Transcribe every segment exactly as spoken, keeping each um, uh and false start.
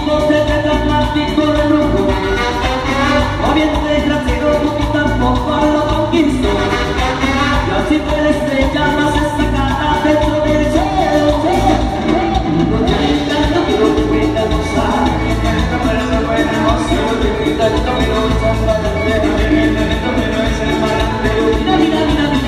mismo teletranmático de lujo, moviendo el trasero, tú tampoco lo conquisto. Y así puedes estrellar más esta cara dentro del cielo. No tienes tanto que no te pueda gozar, pero no puede gozar, no tienes tanto que no te pueda gozar. Mira, mira, mira, mira,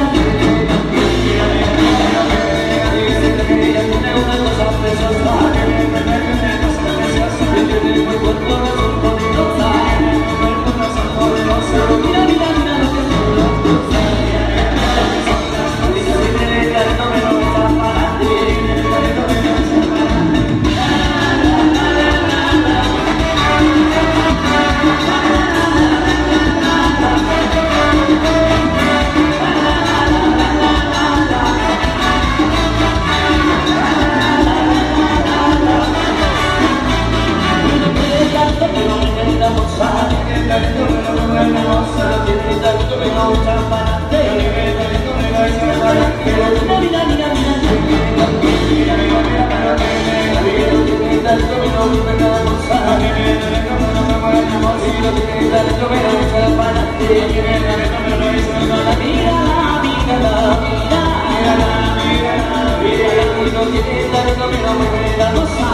mira, mira, mira,